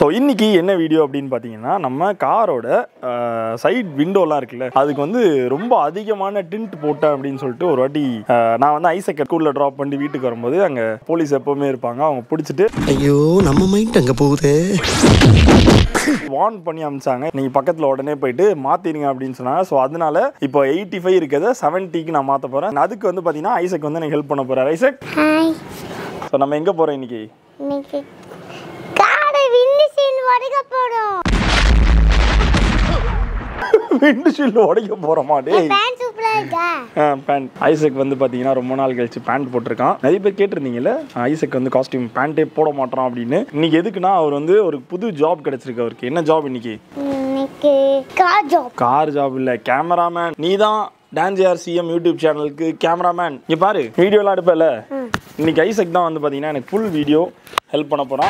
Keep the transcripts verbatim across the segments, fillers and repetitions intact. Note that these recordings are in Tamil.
ஸோ இன்னைக்கு என்ன வீடியோ அப்படின்னு பார்த்தீங்கன்னா, நம்ம காரோட சைட் விண்டோலாம் இருக்குல்ல, அதுக்கு வந்து ரொம்ப அதிகமான டிண்ட் போட்டேன் அப்படின்னு சொல்லிட்டு ஒரு வாட்டி நான் வந்து ஐசக் ஸ்கூலில் ட்ராப் பண்ணி வீட்டுக்கு வரும்போது அங்கே போலீஸ் எப்போவுமே இருப்பாங்க. அவங்க பிடிச்சிட்டு ஐயோ நம்ம மைண்ட் அங்கே போகுது வார்ன் பண்ணி அமிச்சாங்க, நீங்கள் பக்கத்தில் உடனே போயிட்டு மாற்றிடுங்க அப்படின்னு சொன்னாங்க. ஸோ அதனால இப்போ எயிட்டி ஃபைவ் இருக்கிறத செவன்ட்டிக்கு நான் மாற்ற போகிறேன். அதுக்கு வந்து பார்த்தீங்கன்னா ஐசக் வந்து எனக்கு ஹெல்ப் பண்ண போகிறார். ஐசக், ஸோ நம்ம எங்கே போகிறோம் இன்னைக்கு? விண்ட்ஷீல்ட் உடைக்க போறோமா? டேய் பேண்ட் சூப்பரா இருக்கா? பேண்ட் ஐசக் வந்து பாத்தீங்கன்னா ரொம்ப நாள் கழிச்சு பேண்ட் போட்டிருக்கான். நிறைய பேர் கேட்டிருந்தீங்கல்ல ஐசக் வந்து காஸ்டியூம் பேண்டே போட மாட்டான் அப்படின்னு. இன்னைக்கு எதுக்குன்னா அவர் வந்து ஒரு புது ஜாப் கிடைச்சிருக்கு அவருக்கு. என்ன ஜாப் இன்னைக்கு? இன்னைக்கு கார் ஜாப். கார் ஜாப் இல்ல, கேமராமேன். நீ தான் டான்ஜிஆர் சிஎம் யூடியூப் சேனலுக்கு கேமராமேன். இங்க பாரு வீடியோலாம் எடுப்பல. இன்னைக்கு ஐசக் தான் வந்து பாத்தீங்கன்னா எனக்கு ஃபுல் வீடியோ ஹெல்ப் பண்ண போறான்.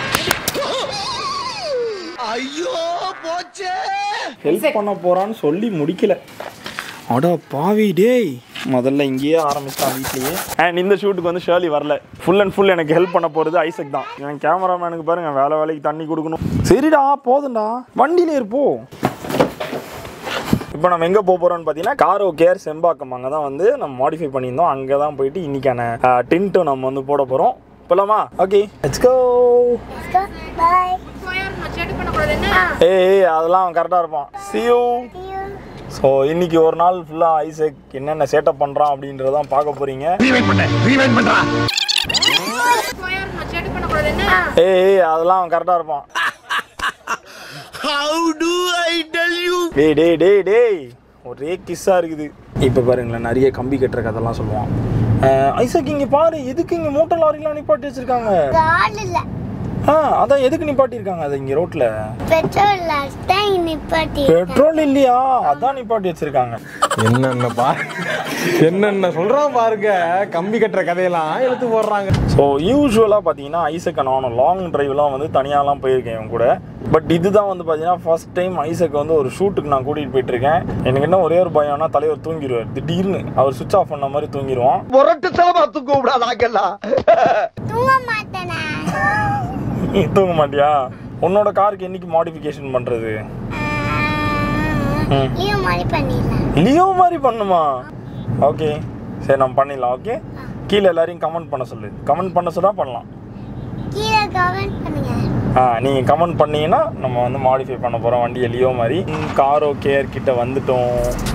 ஐயோ போச்சே, ஹெல்ப் பண்ண போறான்னு சொல்லி முடிக்கல. அடா பாவி டேய், முதல்ல இங்கேயே ஆரம்பிச்சிட்டான் வீட்லயே. அண்ட் இந்த ஷூட்டுக்கு வந்து ஷேர்லி வரல. ஃபுல் அண்ட் ஃபுல் எனக்கு ஹெல்ப் பண்ண போறது ஐசக் தான். என் கேமராமேனுக்கு பாருங்க வேலை வேலைக்கு தண்ணி கொடுக்கணும். சரிடா போதும்டா, வண்டியில இருப்போ. இப்போ நம்ம எங்கே போக போகிறோம்னு பார்த்தீங்கன்னா காரோ கேர் செம்பாக்கம். அங்கே தான் வந்து நம்ம மாடிஃபை பண்ணியிருந்தோம். அங்கே தான் போயிட்டு இன்னைக்கான டின்ட்டும் நம்ம வந்து போட போகிறோம். போலாமா? Okay let's go. பை. ஏய் அதெல்லாம் கரெக்டாக இருப்பான். see you. ஸோ இன்னைக்கு ஒரு நாள் ஃபுல்லாக ஐசக் என்னென்ன செட்டப் பண்ணுறான் அப்படின்றதான் பார்க்க போகிறீங்க. ஏய் அதெல்லாம் கரெக்டாக இருப்பான். How do I tell you? டேய் டேய் டேய் டேய் ஒரே கிஸ்ஸாக இருக்குது. இப்போ பாருங்களேன் நிறைய கம்பி கட்டுற கதெல்லாம் சொல்லுவான் ஐசக். இங்கே பாரு, எதுக்கு இங்கே மூட்டை லாரிலாம் நிப்பாட்டி வச்சிருக்காங்க? ஆ அதான் எதுக்கு நிப்பாட்டி இருக்காங்க? அது இங்க ரோட்ல பெட்ரோல் தான் நிப்பாட்டி. பெட்ரோல் இல்லையா? அதான் நிப்பாட்டி வச்சிருக்காங்க. என்னென்ன பாரு, என்னென்ன சொல்றான் பாருங்க, கம்பி கட்டுற கதையெல்லாம் எடுத்து போடுறாங்க. ஸோ யூஸ்வலாக பார்த்தீங்கன்னா ஐசக் நான் லாங் டிரைவ்லாம் வந்து தனியாலாம் போயிருக்கேன் இவன் கூட. பட் இதுதான் வந்து பார்த்தீங்கன்னா ஃபர்ஸ்ட் டைம் ஐசக் வந்து ஒரு ஷூட்டுக்கு நான் கூட்டிகிட்டு போயிட்டு இருக்கேன். எனக்கு என்ன ஒரே ஒரு பயம்னா தலைவர் தூங்கிடுவார். திடீர்னு அவர் சுவிச் ஆஃப் பண்ண மாதிரி தூங்கிடுவான். பொரட்டு தலமா தூங்க விடாதாங்கல்ல. தூங்க மாட்டேனா? தூங்க மாட்டியா? உன்னோட காருக்கு என்னைக்கு மாடிஃபிகேஷன் பண்றது? லியோ மாதிரி பண்ணிடலாம். லியோ மாதிரி பண்ணுமா? ஓகே சரி நம்ம பண்ணிடலாம். ஓகே கீழே எல்லாரையும் கமெண்ட் பண்ண சொல்லு. கமெண்ட் பண்ண சொன்னா பண்ணலாம். கீழே கமெண்ட் பண்ணுங்க. ஆ நீங்கள் கமெண்ட் பண்ணீங்கன்னா நம்ம வந்து மாடிஃபை பண்ண போகிறோம் வண்டியை லியோ மாதிரி. காரோ கேர் கிட்ட வந்துட்டோம்.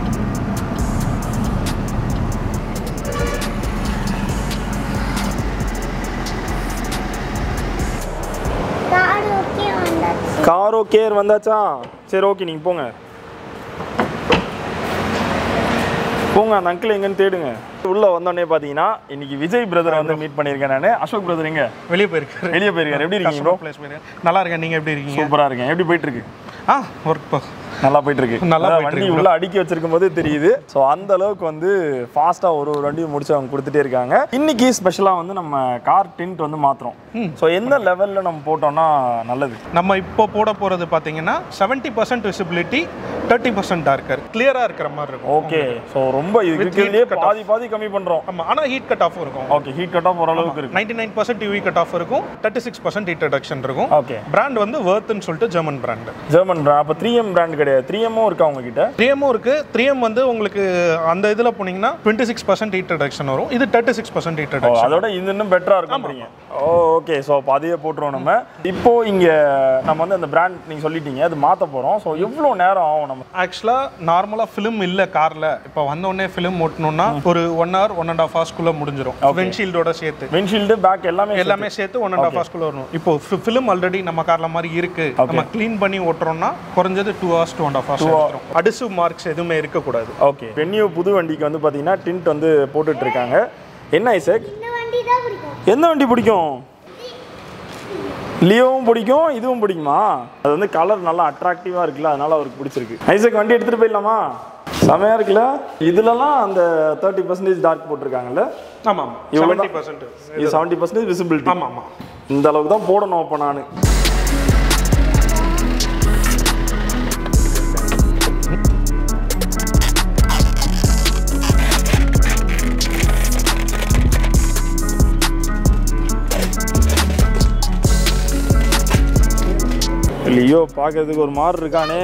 காரோ கேர் வந்தாச்சா? சரி ஓகே நீங்கள் போங்க போங்க. அந்த அங்கிள் எங்கன்னு தேடுங்க. உள்ள வந்தோடனே பார்த்தீங்கன்னா இன்னைக்கு விஜய் பிரதரை வந்து மீட் பண்ணியிருக்கேன் நான். அசோக் பிரதர் எங்க? வெளியே போயிருக்காரு. வெளியே போயிருக்காரு. எப்படி இருக்கீங்க ப்ரோ? நல்லா இருக்கேன், நீங்க எப்படி இருக்கீங்க? சூப்பரா இருக்கேன். எப்படி போயிட்டு இருக்கு? ஆ ஒர்க் போ நல்லா போயிட்டு இருக்கு. நல்லா வண்டி உள்ள அடுக்கி வச்சிருக்கும் போது தெரியுது. ஸோ அந்த அளவுக்கு வந்து ஃபாஸ்டா ஒரு ஒரு வண்டியை முடிச்சு அவங்க கொடுத்துட்டே இருக்காங்க. இன்னைக்கு ஸ்பெஷலா வந்து நம்ம கார் டிண்ட் வந்து மாத்துறோம். ஸோ எந்த லெவல்ல நம்ம போட்டோம்னா நல்லது? நம்ம இப்போ போட போறது பாத்தீங்கன்னா seventy percent visibility, thirty percent darker, கிளியரா இருக்கிற மாதிரி இருக்கும். ஓகே ஸோ ரொம்ப இதுக்குள்ளேயே பாதி பாதி கம்மி பண்றோம். ஆமா, ஆனா ஹீட் கட் ஆஃப் இருக்கும். ஓகே ஹீட் கட் ஆஃப் ஓரளவுக்கு இருக்கு. Ninety nine percent UV cut off இருக்கும், thirty six percent heat reduction இருக்கும். ஓகே பிராண்ட் வந்து வர்த்னு சொல்லிட்டு ஜெர்மன் பிராண்ட். German brand. அப்போ த்ரீ எம் பிராண்ட் கிடையாது. த்ரீ எம்மும் இருக்கா உங்ககிட்ட? த்ரீ எம்மும் இருக்கு. த்ரீ எம் வந்து உங்களுக்கு அந்த இதுல போனீங்கன்னா twenty six percent heat reduction வரும். இது thirty six percent heat reduction. அதோட இது இன்னும் பெட்டரா இருக்கும்ன்றீங்க. ஓ ஓகே ஸோ அப்போ அதையே போட்டுருவோம் நம்ம. இப்போ இங்க நம்ம வந்து அந்த பிராண்ட் நீங்க சொல்லிட்டீங்க, அது மாற்ற போறோம். ஸோ எவ்வளோ நேரம் ஆகும் நம்ம? ஆக்சுவலா நார்மலா ஃபிலிம் இல்ல கார்ல. இப்போ வந்த உடனே ஃபிலிம் ஓட்டணும்னா ஒரு one hour one and half ஹவர்ஸ்க்குள்ள முடிஞ்சிடும். விண்ட்ஷீல்டோட சேர்த்து விண்ட்ஷீல்டு பேக் எல்லாமே எல்லாமே சேர்த்து ஒன் அண்ட் ஹாஃப் ஹவர்ஸ்க்குள்ள வரணும். இப்போ ஃபிலிம் ஆல்ரெடி நம்ம கார்ல மாதிரி இருக்கு, நம்ம க்ளீன் பண்ணி ஓட்டுறோம்னா குறைஞ்சது two hours two and half hours. Adhesive marks எதுவுமே இருக்கக்கூடாது. ஓகே பென்னியூ புது வண்டிக்கு வந்து பார்த்தீங்கன்னா டிண்ட் வந்து போட்டுட்டு இருக்காங்க. என்ன ஐசக் எந்த வண்டி பிடிக்கும்? லியோவும் பிடிக்கும், இதுவும் பிடிக்குமா? அது வந்து கலர் நல்லா அட்ராக்டிவாக இருக்குல்ல, அதனால அவருக்கு பிடிச்சிருக்கு. ஐசக் வண்டி எடுத்துகிட்டு போயிடலாமா? செமையாக இருக்குல்ல. இதுலலாம் அந்த தேர்ட்டி பர்சன்டேஜ் டார்க் போட்டிருக்காங்கல்ல. ஆமாம், செவன்ட்டி பர்சன்ட் இது செவன்ட்டி பர்சன்டேஜ் விசிபிலிட்டி. ஆமாம் ஆமாம், இந்த அளவுக்கு தான் போடணும். அப்போ நான் லியோ பார்க்கறதுக்கு ஒரு மாதிரி இருக்கானே.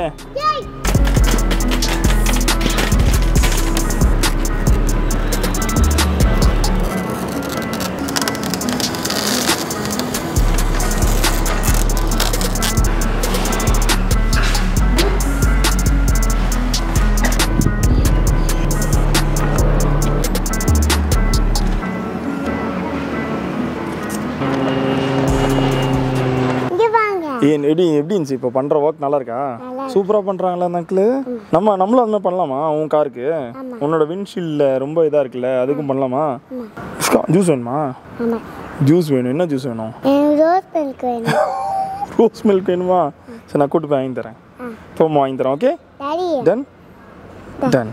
எப்படி எப்படி இருந்துச்சு இப்போ பண்ணுற ஒர்க் நல்லா இருக்கா? சூப்பராக பண்ணுறாங்களா அந்த அங்கிள்? நம்ம நம்மளும் அந்த மாதிரி பண்ணலாமா? உன் காருக்கு உன்னோட விண்ட்ஷீல்டில் ரொம்ப இதாக இருக்குல்ல, அதுக்கும் பண்ணலாமா? ஜூஸ் வேணுமா? ஜூஸ் வேணும். என்ன ஜூஸ் வேணும்? ரோஸ் மில்க் வேணும். ரோஸ் மில்க் வேணுமா? சரி நான் கூட்டு போய் வாங்கி தரேன். போமா வாங்கி தரேன். Okay done done.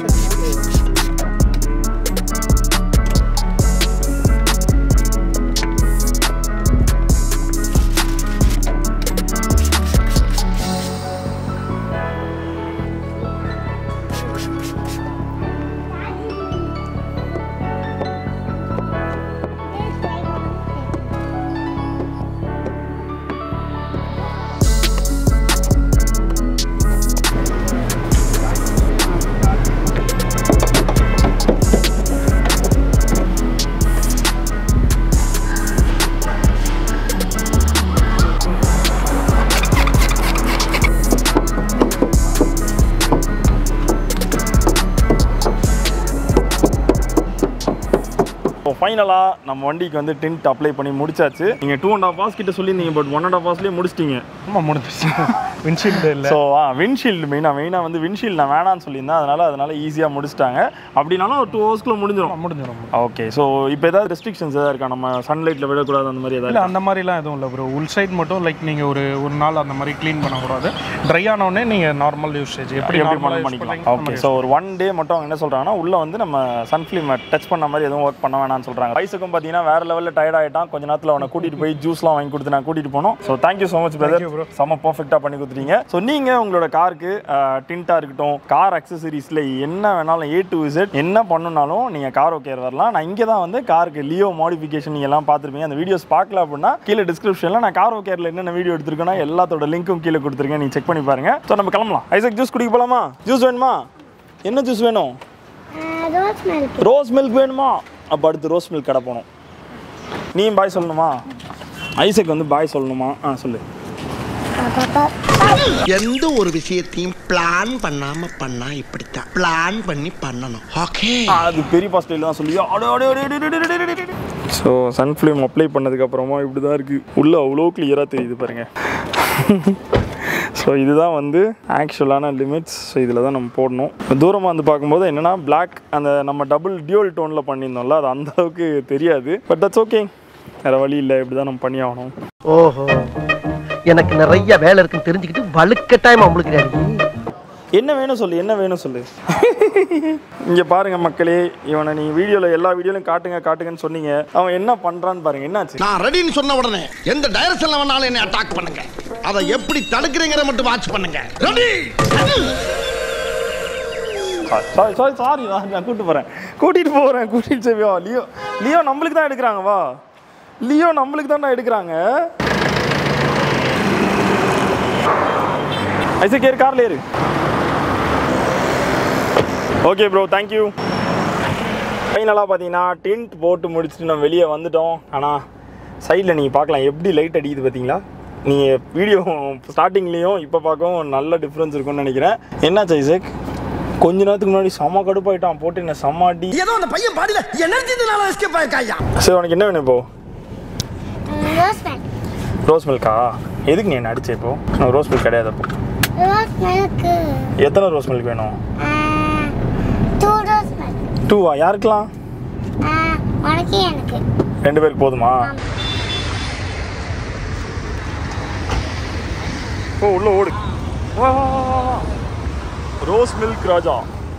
ஃபைனலாக நம்ம வண்டிக்கு வந்து டின்ட் அப்ளை பண்ணி முடிச்சாச்சு. நீங்கள் டூ அண்ட் ஹாஃப் ஹவர்ஸ் கிட்ட சொல்லியிருந்தீங்க, பட் ஒன் அண்ட் ஹாஃப் ஹவர்ஸ்லேயே முடிச்சிட்டிங்க. ஆமாம் முடிஞ்சிச்சு. விண்ட்ஷீல்டு இல்லை. ஸோ ஆ விண்ட்ஷீல்டு மெயினாக மெயினாக வந்து விண்ட்ஷீல்டு நான் வேணான்னு சொல்லியிருந்தேன். அதனால் அதனால் ஈஸியாக முடிச்சிட்டாங்க. அப்படின்னாலும் ஒரு டூ ஹவர்ஸ்க்குள்ளே முடிஞ்சிடும். முடிஞ்சிடும். ஓகே. ஸோ இப்போ ஏதாவது ரெஸ்ட்ரிக்ஷன்ஸ் எதாவது இருக்கா? நம்ம சன்லைட்டில் விடக்கூடாது அந்த மாதிரி ஏதாவது? இல்லை அந்த மாதிரிலாம் எதுவும் இல்லை ப்ரோ. உள் சைட் மட்டும் லைக் நீங்கள் ஒரு ஒரு நாள் அந்த மாதிரி க்ளீன் பண்ணக்கூடாது. ட்ரை ஆனோடனே நீங்கள் நார்மல் யூசேஜ் எப்படி எப்படி பண்ணிக்கலாம். ஓகே. ஸோ ஒரு ஒன் டே மட்டும் அவங்க என்ன சொல்கிறாங்கன்னா, உள்ளே வந்து நம்ம சன்ஃப்ளீமை டச் பண்ண மாதிரி எதுவும் ஒர்க் பண்ண வேணாம்னு சொல்கிறாங்க. வயசுக்கும் பார்த்தீங்கன்னா வேறு லெவலில் டயர்ட் ஆகிட்டான். கொஞ்ச நேரத்தில் அவனை கூட்டிகிட்டு போய் ஜூஸ்லாம் வாங்கி கொடுத்து நான் கூட்டிகிட்டு போனோம். So thank you so much brother. செம்ம பர்ஃபெக்டாக பண்ணி கொடுத்துட்டீங்க. ஸோ நீங்கள் உங்களோட காருக்கு டின்ட்டாக இருக்கட்டும், கார் அக்சசரிஸில் என்ன வேணாலும் ஏ டு இசட் என்ன பண்ணணும்னாலும் நீங்கள் கார் ஓகேர் வரலாம். நான் இங்கே தான் வந்து காருக்கு லியோ மாடிஃபிகேஷன் நீங்கள் எல்லாம் பார்த்துருப்பீங்க. அந்த வீடியோஸ் பார்க்கல அப்படின்னா கீழே டிஸ்கிரிப்ஷனில் நான் கார் ஓகேரில் என்னென்ன வீடியோ எடுத்துருக்கேன்னா எல்லாத்தோட லிங்க்கும் கீழே கொடுத்துருக்கேன். நீங்கள் செக் பண்ணி பாருங்க. ஸோ நம்ம கிளம்பலாம். ஐசக் ஜூஸ் குடிக்க போகலாமா? ஜூஸ் வேணுமா? என்ன ஜூஸ் வேணும்? Rose milk. ரோஸ் மில்க் வேணுமா? அப்போ அடுத்து ரோஸ் மில்க் கடை போகணும். நீயும் பாய் சொல்லணுமா? ஐசக் வந்து பாய் சொல்லணுமா? ஆ சொல்லு. எந்த ஒரு விஷயத்தையும் பிளான் பண்ணாம பண்ணா இப்படித்தான் பிளான் பண்ணி பண்ணணும். ஓகே, அது பெரியப்பா ஸ்டைல் தான் சொல்லி. ஸோ சன்ஃப்ளேம் அப்ளை பண்ணதுக்கப்புறமா இப்படி தான் இருக்குது. உள்ளே அவ்வளோ கிளியராக தெரியுது பாருங்கள். ஸோ இதுதான் வந்து ஆக்சுவலான லிமிட்ஸ். ஸோ இதில் தான் நம்ம போடணும். தூரமாக வந்து பார்க்கும்போது என்னென்னா பிளாக் அந்த நம்ம டபுள் டியூவல் டோனில் பண்ணியிருந்தோம்ல, அது அந்தளவுக்கு தெரியாது. பட் தட்ஸ் ஓகே, வேறு வழி இல்லை, இப்படி தான் நம்ம பண்ணி ஆகணும். ஓஹோ, எனக்கு நிறைய வேலை இருக்குன்னு தெரிஞ்சுக்கிட்டு வலுக்கட்டாயமா உங்களுக்கு என்ன வேணும் சொல்லு, என்ன வேணும் சொல்லு. இங்கே பாருங்க மக்களே, இவனை நீ வீடியோவில் எல்லா வீடியோலையும் காட்டுங்க காட்டுங்கன்னு சொன்னீங்க. அவன் என்ன பண்ணுறான்னு பாருங்க. என்னாச்சு? நான் ரெடின்னு சொன்ன உடனே எந்த டைரக்ஷன்ல வேணாலும் என்னை அட்டாக் பண்ணுங்க. அதை எப்படி தடுக்கிறீங்கிற மட்டும் வாட்ச் பண்ணுங்க. ரெடி? சாரி சாரி சாரி நான் கூப்பிட்டு போகிறேன் கூட்டிகிட்டு போகிறேன் கூட்டிகிட்டு சேவியா. லியோ லியோ நம்மளுக்கு தான் எடுக்கிறாங்க. வா லியோ, நம்மளுக்கு தான் எடுக்கிறாங்க. ஐசக் ஏறு, கார்ல ஏறு. Okay bro, thank you. ஃபைனலாக பார்த்தீங்கன்னா டின்ட் போட்டு முடிச்சுட்டு நம்ம வெளியே வந்துட்டோம். ஆனால் சைடில் நீங்கள் பார்க்கலாம் எப்படி லைட் அடிக்குது பார்த்தீங்களா? நீங்கள் வீடியோ ஸ்டார்டிங்லேயும் இப்போ பார்க்கவும் நல்ல டிஃப்ரென்ஸ் இருக்கும்னு நினைக்கிறேன். என்னாச்சு ஐசக்? கொஞ்ச நேரத்துக்கு முன்னாடி செம்ம கடுப்பாயிட்டான் போட்டு என்ன செம்ம அடி. ஏதோ அந்த பையன் பாடியில எனர்ஜினால எஸ்கேப் ஆயிருக்காயா. சரி, உனக்கு என்ன வேணும் இப்போ? Rose milk. ரோஸ் மில்கா? எதுக்கு நீ என்ன அடிச்சே இப்போ? ரோஸ் மில்க் கிடையாது. அப்போ ரோஸ் மில்க். எத்தனை ரோஸ் மில்க் வேணும்? Two rose milk. டூவா? யாருக்கலாம்? உனக்கு எனக்கு. ரெண்டு பேருக்கு போதுமா? ஓ உள்ள ஓடு. வா வா வா வா. Rose milk Raja.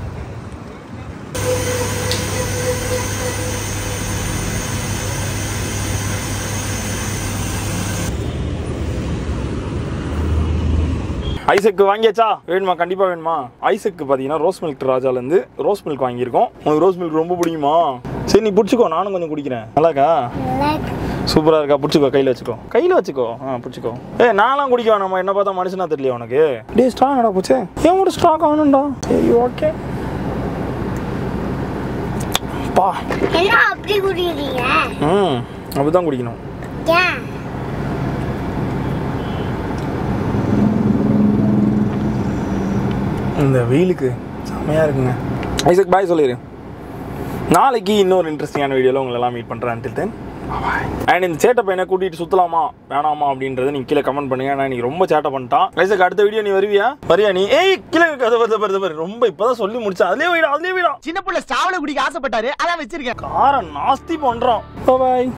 ஐசக்கு வாங்கியாச்சா? வேணுமா? கண்டிப்பாக வேணுமா? ஐசக்கு பார்த்தீங்கன்னா ரோஸ் மில்க் ராஜாலேருந்து ரோஸ் மில்க் வாங்கியிருக்கோம். உங்களுக்கு ரோஸ் மில்க் ரொம்ப பிடிக்குமா? சரி நீ பிடிச்சிக்கோ, நானும் கொஞ்சம் குடிக்கிறேன். நல்லாக்கா? சூப்பராக இருக்கா? பிடிச்சிக்கோ, கையில் வச்சுக்கோ, கையில் வச்சுக்கோ. ஆ பிடிச்சிக்கோ. ஏ நான்லாம் குடிக்க வேணாமா? என்ன பார்த்தா மனுஷனா தெரியல உனக்கு? டே ஸ்ட்ராங் ஆடா போச்சு. ஏன் ஒரு ஸ்ட்ராங் ஆகணும்டா. சரி ஓகே. பா என்ன அப்படி குடிக்கிறீங்க? ம் அப்படிதான் குடிக்கணும். ஏன்? இந்த வெயிலுக்கு செம்மையாக இருக்குங்க. ஐசக் பாய் சொல்லிடு. நாளைக்கு இன்னொரு இன்ட்ரெஸ்டிங்கான வீடியோவில் உங்களை எல்லாம் மீட் பண்ணுறேன். until then அண்ட் இந்த சேட்டை பையனை கூட்டிகிட்டு சுற்றலாமா வேணாமா அப்படின்றத நீங்கள் கீழே கமெண்ட் பண்ணுங்க. ஏன்னா நீ ரொம்ப சேட்டை பண்ணிட்டான். ஐசக் அடுத்த வீடியோ நீ வருவியா? வரியா நீ? ஏய் கீழே கதை வருது வருது பாரு. ரொம்ப இப்போதான் சொல்லி முடிச்சேன். அதுலேயே வீடா அதுலேயே வீடா. சின்ன பிள்ளை சாவல குடிக்க ஆசைப்பட்டாரு, அதான் வச்சிருக்கேன். காரம் நாஸ்தி பண்ணுறோம். பாய்.